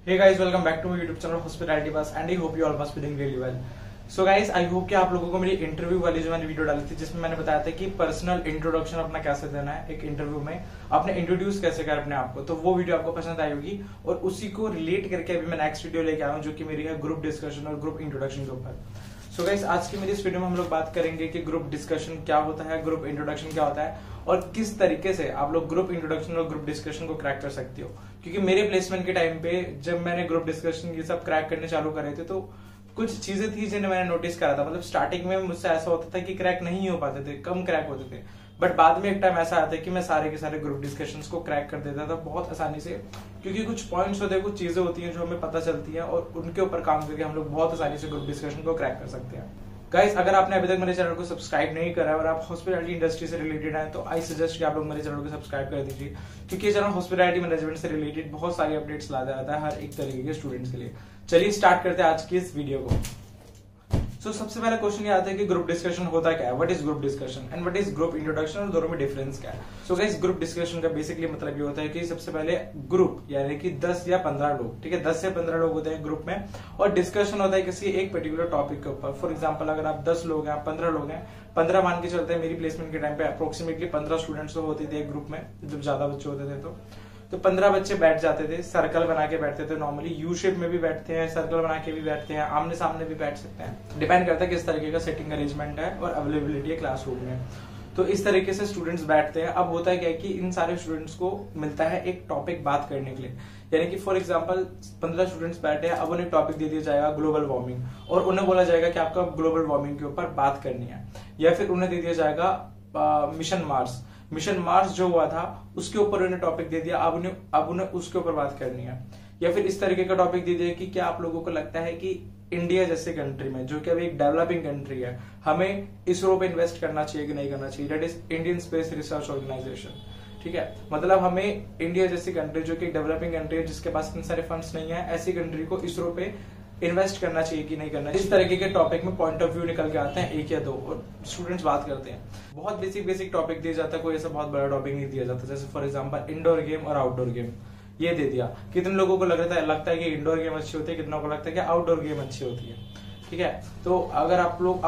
Hey guys, welcome back to my YouTube channel Hospitality Bus and I hope you all must be doing really well. So guys, I hope कि आप लोगों को मेरी interview वाली जो मैंने video डाली थी जिसमें मैंने बताया था कि पर्सनल इंट्रोडक्शन अपना कैसे देना है एक इंटरव्यू में, आपने इंट्रोड्यूस कैसे कर अपने आप को, तो वो वीडियो आपको पसंद आई होगी और उसी को रिलेट करके अभी मैं नेक्स्ट वीडियो लेके आया हूँ जो कि मेरी है ग्रुप डिस्कशन और ग्रुप इंट्रोडक्शन के ऊपर। सो गाइस, आज की मेरी इस वीडियो में हम लोग बात करेंगे कि ग्रुप डिस्कशन क्या होता है, ग्रुप इंट्रोडक्शन क्या होता है और किस तरीके से आप लोग ग्रुप इंट्रोडक्शन और ग्रुप डिस्कशन को क्रैक कर सकते हो। क्योंकि मेरे प्लेसमेंट के टाइम पे जब मैंने ग्रुप डिस्कशन ये सब क्रैक करने चालू करे थे तो कुछ चीजें थी जिन्हें मैंने नोटिस करा था। मतलब स्टार्टिंग में मुझसे ऐसा होता था कि क्रैक नहीं हो पाते थे, कम क्रैक होते थे, बट बाद में एक टाइम ऐसा आता है कि मैं सारे के सारे ग्रुप डिस्कशंस को क्रैक कर देता था बहुत आसानी से। क्योंकि कुछ पॉइंट्स होते हैं, कुछ चीजें होती हैं जो हमें पता चलती हैं और उनके ऊपर काम करके हम लोग बहुत आसानी से ग्रुप डिस्कशन को क्रैक कर सकते हैं। गाइस, अगर आपने अभी तक मेरे चैनल को सब्सक्राइब नहीं करा है और आप हॉस्पिटैलिटी इंडस्ट्री से रिलेटेड हैं तो आई सजेस्ट कि आप लोग मेरे चैनल को सब्सक्राइब कर दीजिए, क्योंकि ये चैनल हॉस्पिटैलिटी मैनेजमेंट से रिलेटेड बहुत सारी अपडेट्स लाता रहता है हर एक तरीके के स्टूडेंट्स के लिए। चलिए स्टार्ट करते हैं आज की इस वीडियो को। सबसे पहला क्वेश्चन ये आता है कि ग्रुप डिस्कशन होता क्या है, what is group discussion and what is group introduction और दोनों में डिफरेंस क्या है। सो गाइस, ग्रुप डिस्कशन का बेसिकली मतलब ये होता है कि सबसे पहले ग्रुप यानी कि 10 या 15 लोग, ठीक है, 10 से 15 लोग होते हैं ग्रुप में और डिस्कशन होता है किसी एक पर्टिकुलर टॉपिक के ऊपर। फॉर एग्जाम्पल, अगर आप 10 लोग हैं, आप 15 लोग हैं, 15 मान के चलते हैं। मेरी प्लेसमेंट के टाइम पे अप्रोक्सीमेटली 15 स्टूडेंट्स तो होते थे एक ग्रुप में, जब ज्यादा बच्चे होते थे तो 15 बच्चे बैठ जाते थे, सर्कल बना के बैठते थे। नॉर्मली यू शेप में भी बैठते हैं, सर्कल बना के भी बैठते हैं, आमने सामने भी बैठ सकते हैं, डिपेंड करता है किस तरीके का सेटिंग अरेंजमेंट है और अवेलेबिलिटी है क्लासरूम में। तो इस तरीके से स्टूडेंट्स बैठते हैं। अब होता है क्या कि इन सारे स्टूडेंट्स को मिलता है एक टॉपिक बात करने के लिए, यानी कि फॉर एग्जांपल 15 स्टूडेंट्स बैठे हैं, अब उन्हें टॉपिक दे दिया जाएगा ग्लोबल वार्मिंग और उन्हें बोला जाएगा कि आपका ग्लोबल वार्मिंग के ऊपर बात करनी है, या फिर उन्हें दे दिया जाएगा मिशन मार्स जो हुआ था उसके ऊपर उन्हें टॉपिक दे दिया, अब उन्हें उसके ऊपर बात करनी है। या फिर इस तरीके का टॉपिक दे दिया कि क्या आप लोगों को लगता है कि इंडिया जैसे कंट्री में, जो कि अभी एक डेवलपिंग कंट्री है, हमें इसरो पे इन्वेस्ट करना चाहिए कि नहीं करना चाहिए, that is Indian space research organisation. ठीक है, मतलब हमें इंडिया जैसी कंट्री जो कि डेवलपिंग कंट्री है जिसके पास इतने सारे फंड्स नहीं है, ऐसी कंट्री को इसरो पे इन्वेस्ट करना चाहिए कि नहीं करना। इस तरीके के टॉपिक में पॉइंट ऑफ व्यू निकल के आते हैं, एक या दो, और स्टूडेंट्स बात करते हैं। बहुत बेसिक टॉपिक दिया जाता है, कोई ऐसा बहुत बड़ा टॉपिक नहीं दिया जाता। जैसे फॉर एग्जांपल इंडोर गेम और आउटडोर गेम ये दे दिया। कितने लोगों को लगता है कि इंडोर गेम अच्छी होती है, कितनों को लगता है कि आउटडोर गेम अच्छी होती है। ठीक है, तो अगर आप लोग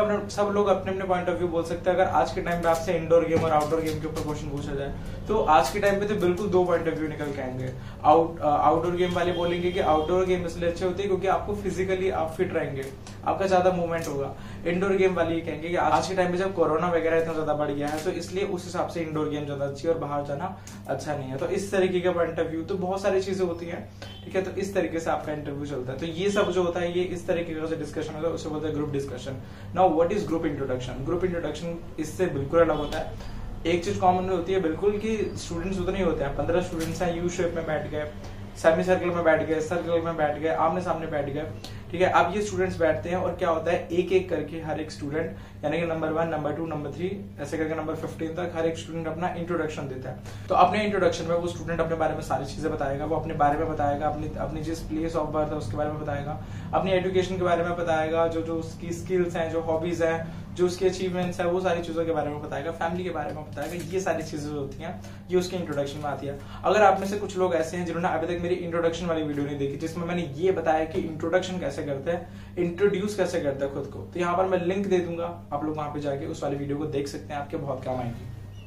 सब लोग अपने अपने पॉइंट ऑफ व्यू बोल सकते हैं। अगर आज के टाइम पे आपसे इंडोर गेम और आउटडोर गेम के ऊपर क्वेश्चन पूछा जाए तो आज के टाइम पे तो बिल्कुल दो पॉइंट ऑफ व्यू निकल के आएंगे। आउटडोर गेम वाले बोलेंगे कि आउटडोर गेम इसलिए अच्छी होती है क्योंकि आपको फिजिकली आप फिट रहेंगे, आपका ज्यादा मूवमेंट होगा। इंडोर गेम वाले ये कहेंगे कि आज के टाइम पे जब कोरोना वगैरह इतना ज्यादा बढ़ गया है तो इसलिए उस हिसाब से इंडोर गेम ज्यादा अच्छी है और बाहर जाना अच्छा नहीं है। तो इस तरीके का पॉइंट ऑफ व्यू, तो बहुत सारी चीजें होती है। ठीक है, तो इस तरीके से आपका इंटरव्यू चलता है। तो ये सब जो होता है ये इस तरीके का डिस्कशन होता है, उसे बोलते हैं group discussion. Now what is group introduction. Group introduction इससे बिल्कुल अलग होता है। एक चीज कॉमन होती है बिल्कुल कि स्टूडेंट्स उतने ही होते हैं, 15 स्टूडेंट्स हैं, यू शेप में बैठ गए, सेमी सर्कल में बैठ गए, सर्कल में बैठ गए, आमने सामने बैठ गए। ठीक है, अब ये स्टूडेंट्स बैठते हैं और क्या होता है एक एक करके हर एक स्टूडेंट, यानी कि नंबर 1, नंबर 2, नंबर 3 ऐसे करके नंबर 15 तक हर एक स्टूडेंट अपना इंट्रोडक्शन देता है। तो अपने इंट्रोडक्शन में वो स्टूडेंट अपने बारे में सारी चीजें बताएगा, वो अपने बारे में बताएगा, अपनी जिस प्लेस ऑफ बर्थ है उसके बारे में बताएगा, अपनी एजुकेशन के बारे में बताएगा, जो उसकी स्किल्स हैं, जो हॉबीज हैं, जो उसके अचीवमेंट्स है, वो सारी चीजों के बारे में बताएगा, फैमिली के बारे में बताएगा। ये सारी चीजें होती हैं ये उसके इंट्रोडक्शन में आती है। अगर आप में से कुछ लोग ऐसे हैं जिन्होंने अभी तक मेरी इंट्रोडक्शन वाली वीडियो नहीं देखी जिसमें मैंने ये बताया कि इंट्रोडक्शन कैसे करते हैं, इंट्रोड्यूस कैसे करते हैं खुद को, तो यहाँ पर मैं लिंक दे दूंगा, आप लोग वहां पे जाके उस वाली वीडियो को देख सकते हैं, आपके बहुत काम आएंगी।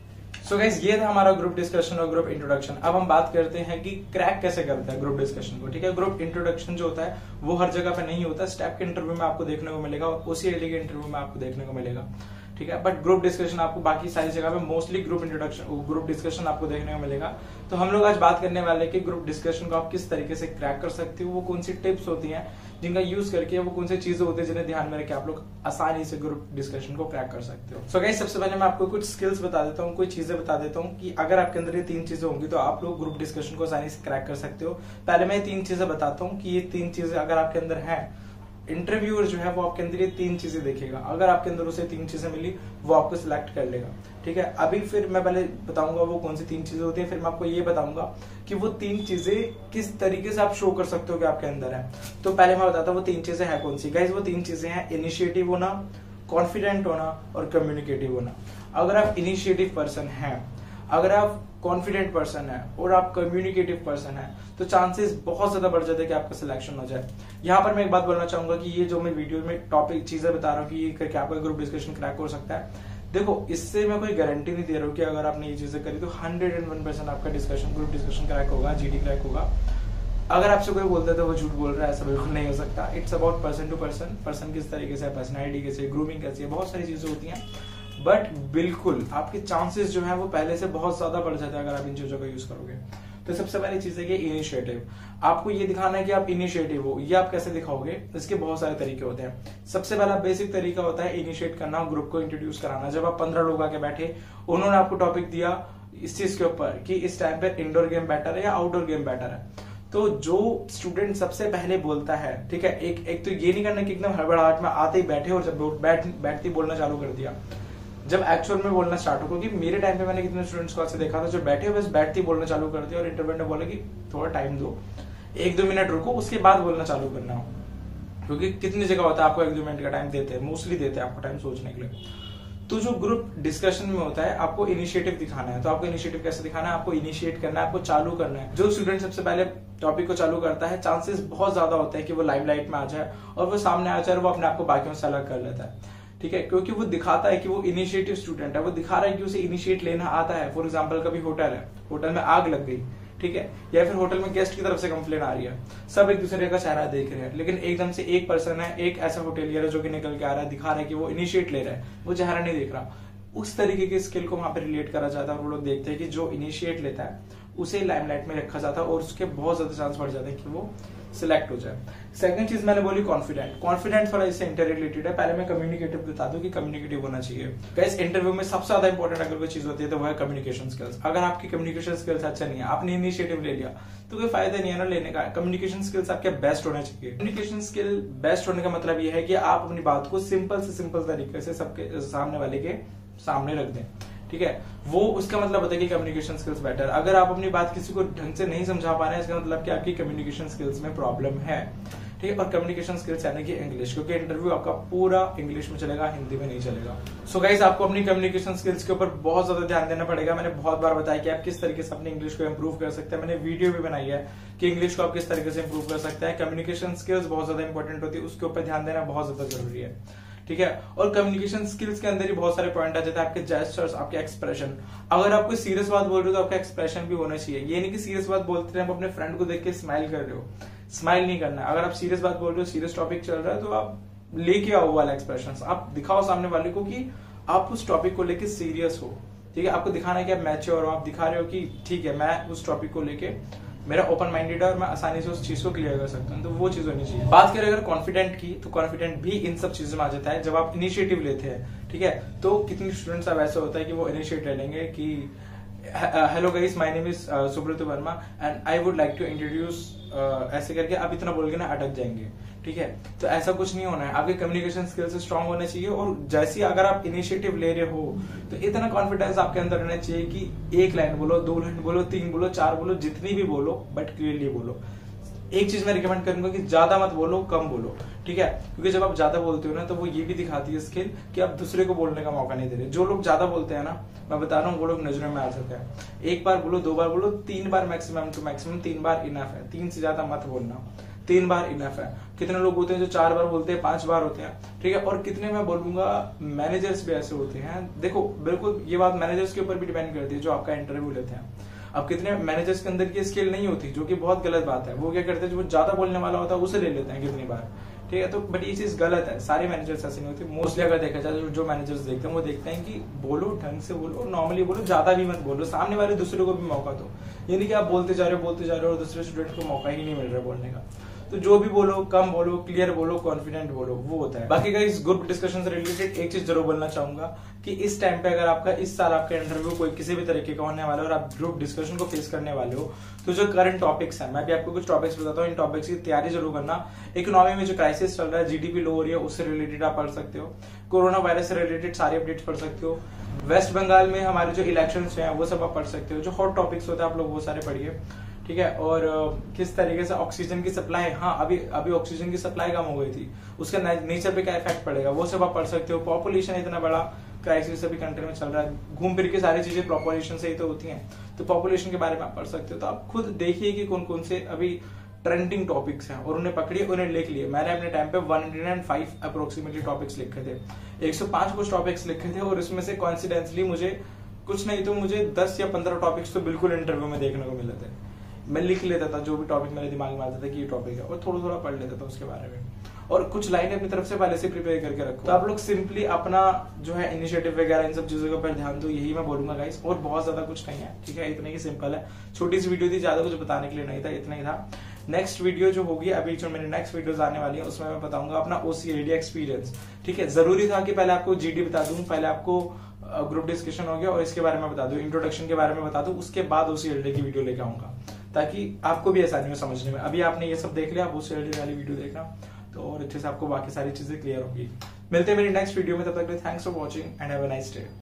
सो गाइस, ये था हमारा ग्रुप डिस्कशन और ग्रुप इंट्रोडक्शन। अब हम बात करते हैं कि क्रैक कैसे करता है ग्रुप डिस्कशन को। ठीक है, ग्रुप इंट्रोडक्शन जो होता है वो हर जगह पे नहीं होता, स्टेप के इंटरव्यू में आपको देखने को मिलेगा और ओसीएलटी के इंटरव्यू में आपको देखने को मिलेगा। ठीक है, बट ग्रुप डिस्कशन आपको बाकी सारी जगह पे मोस्टली ग्रुप डिस्कशन आपको देखने को मिलेगा। तो हम लोग आज बात करने वाले हैं कि ग्रुप डिस्कशन को आप किस तरीके से क्रैक कर सकते हो, वो कौन सी टिप्स होती हैं जिनका यूज करके, वो कौन सी चीजें होती है जिन्हें ध्यान में रखे आप लोग आसानी से ग्रुप डिस्कशन को क्रैक कर सकते हो। सो गाइस, सबसे पहले मैं आपको कुछ स्किल्स बता देता हूँ, कुछ चीजें बता देता हूँ कि अगर आपके अंदर ये 3 चीजें होंगी तो आप लोग ग्रुप डिस्कशन को आसानी से क्रैक कर सकते हो। पहले मैं ये 3 चीजें बताता हूँ कि ये 3 चीजें अगर आपके अंदर है, इंटरव्यूअर जो है वो आपके अंदर ये 3 चीजें देखेगा। अगर आपके अंदर उसे 3 चीजें मिली वो आपको सिलेक्ट कर लेगा। ठीक है, अभी फिर मैं पहले बताऊंगा वो कौन सी 3 चीजें होती है, फिर मैं आपको ये बताऊंगा कि वो 3 चीजें किस तरीके से आप शो कर सकते हो कि आपके अंदर है। तो पहले मैं बताता हूँ वो 3 चीजें हैं कौन सी। गाइस, वो 3 चीजें हैं इनिशिएटिव होना, कॉन्फिडेंट होना और कम्युनिकेटिव होना। अगर आप इनिशिएटिव पर्सन हैं, अगर आप कॉन्फिडेंट पर्सन है और आप कम्युनिकेटिव पर्सन है, तो चांसेस बहुत ज्यादा बढ़ जाते हैं कि आपका सिलेक्शन हो जाए। यहाँ पर मैं एक बात बोलना चाहूंगा कि ये जो मैं वीडियो में टॉपिक चीजें बता रहा हूँ कि ये करके आपका ग्रुप डिस्कशन क्रैक हो सकता है, देखो इससे मैं कोई गारंटी नहीं दे रहा हूँ कि अगर आपने ये चीजें करी तो 101% आपका डिस्कशन ग्रुप डिस्कशन क्रैक होगा, जीडी क्रैक होगा। अगर आपसे कोई बोलता है तो वो झूठ बोल रहा है, ऐसा बिल्कुल नहीं हो सकता। It's about person to person, person किस तरीके से, पर्सनैलिटी कैसे, ग्रूमिंग कैसी है, बहुत सारी चीजें होती हैं। बट बिल्कुल आपके चांसेस जो है वो पहले से बहुत ज्यादा बढ़ जाते हैं अगर आप इन चीजों का यूज करोगे। तो सबसे पहली चीज है कि इनिशिएटिव, आपको ये दिखाना है कि आप इनिशिएटिव हो। ये आप कैसे दिखाओगे, इसके बहुत सारे तरीके होते हैं। सबसे पहला बेसिक तरीका होता है इनिशिएट करना, ग्रुप को इंट्रोड्यूस कराना। जब आप 15 लोग आके बैठे, उन्होंने आपको टॉपिक दिया इस चीज के ऊपर कि इस टाइम पे इंडोर गेम बेटर है या आउटडोर गेम बेटर है, तो जो स्टूडेंट सबसे पहले बोलता है, ठीक है, एक तो ये नहीं करना कि एकदम हड़बड़ाहट में आते ही बैठे और जब बैठते ही बोलना चालू कर दिया। जब एक्चुअल में बोलना स्टार्ट हो, क्योंकि मेरे टाइम पे मैंने कितने स्टूडेंट्स को ऐसे देखा था जो बैठे बस बैठते ही बोलना चालू कर दिया और इंटरव्यू ने बोला कि थोड़ा टाइम दो, 1-2 मिनट रुको, उसके बाद बोलना चालू करना हो। क्योंकि कितनी जगह होता है आपको 1-2 मिनट का टाइम देते हैं, मोस्टली देते हैं आपको टाइम सोचने के लिए। तो जो ग्रुप डिस्कशन में होता है आपको इनिशिएटिव दिखाना है। तो आपको इनिशिएटिव कैसे दिखाना है, आपको इनिशिएट करना है, आपको चालू करना है। जो स्टूडेंट सबसे पहले टॉपिक को चालू करता है, चांसेस बहुत ज्यादा होते हैं कि वो लाइमलाइट में आ जाए और वो सामने आ जाए और वो अपने आप को बाकियों से अलग कर लेता है, ठीक है, क्योंकि वो दिखाता है कि वो इनिशिएटिव स्टूडेंट है, वो दिखा रहा है कि उसे इनिशिएट लेना आता है। फॉर एग्जांपल कभी होटल है, होटल में आग लग गई, ठीक है, या फिर होटल में गेस्ट की तरफ से कंप्लेन आ रही है, सब एक दूसरे का चेहरा देख रहे हैं, लेकिन एकदम से एक पर्सन है, एक ऐसा होटेलियर है जो कि निकल के आ रहा है, दिखा रहा है कि वो इनिशिएट ले रहा है, वो चेहरा नहीं देख रहा। उस तरीके की स्किल को वहां पे रिलेट करा जाता है और वो लोग देखते हैं कि जो इनिशिएट लेता है उसे लाइमलाइट में रखा जाता है और उसके बहुत ज्यादा चांस बढ़ जाते हैं कि वो सिलेक्ट हो जाए। सेकंड चीज मैंने बोली कॉन्फिडेंट। कॉन्फिडेंट थोड़ा इससे इंटर रिलेटेड है। पहले मैं कम्युनिकेटिव बता दूं कि कम्युनिकेटिव होना चाहिए। गाइस इंटरव्यू में सबसे ज्यादा इंपॉर्टेंट अगर कोई चीज होती है तो वो है कम्युनिकेशन स्किल्स। अगर आपकी कम्युनिकेशन स्किल्स अच्छा नहीं है, आपने इनिशिएटिव ले लिया तो कोई फायदा नहीं है ना लेने का। कम्युनिकेशन स्किल्स आपके बेस्ट होने चाहिए। कम्युनिकेशन स्किल बेस्ट होने का मतलब ये है कि आप अपनी बात को सिंपल से सिंपल तरीके से सबके सामने वाले के सामने रख दें, ठीक है। वो उसका मतलब होता है कि कम्युनिकेशन स्किल्स बेटर। अगर आप अपनी बात किसी को ढंग से नहीं समझा पा रहे हैं, इसका मतलब कि आपकी कम्युनिकेशन स्किल्स में प्रॉब्लम है, ठीक है। और कम्युनिकेशन स्किल्स यानी कि इंग्लिश, क्योंकि इंटरव्यू आपका पूरा इंग्लिश में चलेगा, हिंदी में नहीं चलेगा। सो गाइस आपको अपनी कम्युनिकेशन स्किल्स के ऊपर बहुत ज्यादा ध्यान देना पड़ेगा। मैंने बहुत बार बताया कि आप किस तरीके से अपनी इंग्लिश को इंप्रूव कर सकते हैं। मैंने वीडियो भी बनाई है कि इंग्लिश को आप किस तरीके से इंप्रूव कर सकते हैं। कम्युनिकेशन स्किल्स बहुत ज्यादा इंपॉर्टेंट होती है, उसके ऊपर ध्यान देना बहुत ज्यादा जरूरी है, ठीक है। और कम्युनिकेशन स्किल्स के अंदर ही बहुत सारे पॉइंट आ जाते हैं, आपके जेस्चर्स, आपके एक्सप्रेशन। अगर आप कोई सीरियस बात बोल रहे हो तो आपका एक्सप्रेशन भी होना चाहिए। ये नहीं कि सीरियस बात बोलते हैं आप अपने फ्रेंड को देख के स्माइल कर रहे हो, स्माइल नहीं करना है। अगर आप सीरियस बात बोल रहे हो, सीरियस टॉपिक चल रहा है, तो आप लेके आओ वाला एक्सप्रेशन। आप दिखाओ सामने वाले को कि आप उस टॉपिक को लेके सीरियस हो, ठीक है। आपको दिखाना है कि आप मैच्योर हो, आप दिखा रहे हो कि ठीक है मैं उस टॉपिक को लेके मेरा ओपन माइंडेड है और मैं आसानी से उस चीज को क्लियर कर सकता हूँ। तो वो चीज होनी चाहिए। बात करें अगर कॉन्फिडेंट की, तो कॉन्फिडेंट भी इन सब चीजों में आ जाता है जब आप इनिशिएटिव लेते हैं, ठीक है। तो कितने स्टूडेंट्स अब ऐसा होता है कि वो इनिशिएटिव ले लेंगे कि hello guys my name is Subrata Verma and I would like to introduce, ऐसे करके आप इतना बोल के ना अटक जाएंगे, ठीक है। तो ऐसा कुछ नहीं होना है। आपके कम्युनिकेशन स्किल्स स्ट्रांग होने चाहिए और जैसे ही अगर आप इनिशिएटिव ले रहे हो तो इतना कॉन्फिडेंस आपके अंदर रहना चाहिए कि 1 लाइन बोलो, 2 लाइन बोलो, 3 बोलो, 4 बोलो, जितनी भी बोलो बट क्लियरली बोलो। एक चीज मैं रिकमेंड करूंगा कि ज्यादा मत बोलो, कम बोलो, ठीक है। क्योंकि जब आप ज्यादा बोलते हो ना तो वो ये भी दिखाती है स्किल कि आप दूसरे को बोलने का मौका नहीं दे रहे। जो लोग ज्यादा बोलते हैं ना, मैं बता रहा हूँ वो लोग नजरों में आ जाते हैं। 1 बार बोलो, 2 बार बोलो, 3 बार मैक्सिमम टू मैक्सिमम 3 बार इनफ है। 3 से ज्यादा मत बोलना, 3 बार इनफ है। कितने लोग होते हैं जो 4 बार बोलते हैं, 5 बार होते हैं, ठीक है। और कितने मैं बोलूंगा मैनेजर्स भी ऐसे होते हैं। देखो बिल्कुल ये बात मैनेजर्स के ऊपर भी डिपेंड करती है जो आपका इंटरव्यू लेते हैं। अब कितने मैनेजर्स के अंदर की स्किल नहीं होती, जो कि बहुत गलत बात है। वो क्या करते हैं, जो ज्यादा बोलने वाला होता है उसे ले लेते हैं कितनी बार, ठीक है। तो बट ये चीज गलत है। सारे मैनेजर्स ऐसे नहीं होते। मोस्टली अगर देखा जाए जो मैनेजर्स देखते हैं वो देखते हैं कि बोलो, ढंग से बोलो, नॉर्मली बोलो, ज्यादा भी मत बोलो, सामने वाले दूसरे को भी मौका दो। ये नहीं कि आप बोलते जा रहे हो और दूसरे स्टूडेंट को मौका ही नहीं मिल रहा है बोलने का। तो जो भी बोलो, कम बोलो, क्लियर बोलो, कॉन्फिडेंट बोलो, वो होता है। बाकी का इस ग्रुप डिस्कशन से रिलेटेड एक चीज जरूर बोलना चाहूंगा कि इस टाइम पे अगर आपका इस साल आपका इंटरव्यू कोई किसी भी तरीके का होने वाला है और आप ग्रुप डिस्कशन को फेस करने वाले हो, तो जो करंट टॉपिक्स हैं, मैं भी आपको कुछ टॉपिक्स बताता हूँ, इन टॉपिक्स की तैयारी जरूर करना। इकोनॉमी में जो क्राइसिस चल रहा है, जीडीपी लो हो रही है, उससे रिलेटेड आप पढ़ सकते हो। कोरोना वायरस से रिलेटेड सारी अपडेट्स पढ़ सकते हो। वेस्ट बंगाल में हमारे जो इलेक्शंस हैं वो सब आप पढ़ सकते हो। जो हॉट टॉपिक्स होते हैं आप लोग वो सारे पढ़िए, ठीक है। और किस तरीके से ऑक्सीजन की सप्लाई, हाँ अभी ऑक्सीजन की सप्लाई कम हो गई थी, उसका नेचर पे क्या इफेक्ट पड़ेगा वो सब आप पढ़ सकते हो। पॉपुलेशन इतना बड़ा क्राइसिस अभी कंट्री में चल रहा है, घूम फिर के सारी चीजें पॉपुलेशन से ही तो होती हैं। तो पॉपुलेशन के बारे में आप पढ़ सकते हो। तो आप खुद देखिए कि कौन कौन से अभी ट्रेंडिंग टॉपिक्स हैं और उन्हें पकड़िए, उन्हें लिख लिए। मैंने अपने टाइम पे 105 अप्रोक्सीमेटली टॉपिक्स लिखे थे, 105 कुछ टॉपिक्स लिखे थे, और इसमें से कॉन्सिडेंसली मुझे कुछ नहीं तो मुझे 10 या 15 टॉपिक्स तो बिल्कुल इंटरव्यू में देखने को मिले थे। मैं लिख लेता था जो भी टॉपिक मेरे दिमाग में आता था कि ये टॉपिक है, और थोड़ा थोड़ा पढ़ लेता था उसके बारे में, और कुछ लाइनें अपनी तरफ से पहले से प्रिपेयर करके रखो। तो आप लोग सिंपली अपना जो है इनिशिएटिव वगैरह इन सब चीजों के ऊपर ध्यान दो, यही मैं बोलूंगा गाइस। और बहुत ज्यादा कुछ नहीं है, ठीक है, इतने ही सिंपल है। छोटी सी वीडियो थी, ज्यादा कुछ बताने के लिए नहीं था, इतना ही था। नेक्स्ट वीडियो जो होगी, अभी जो मेरी नेक्स्ट वीडियोस आने वाली है, उसमें मैं बताऊंगा अपना OCLD एक्सपीरियंस, ठीक है। जरूरी था कि पहले आपको GD बता दूं, पहले आपको ग्रुप डिस्कशन हो गया और इसके बारे में बता दूं, इंट्रोडक्शन के बारे में बता दूं, उसके बाद OCLD की वीडियो लेकर आऊंगा, ताकि आपको भी आसानी हो समझने में। अभी आपने ये सब देख लिया, आप OCLD वाली वीडियो देखना, तो और अच्छे से आपको बाकी सारी चीजें क्लियर होगी। मिलते हैं मेरी नेक्स्ट वीडियो में, तब तक के लिए thanks for watching and have a nice day.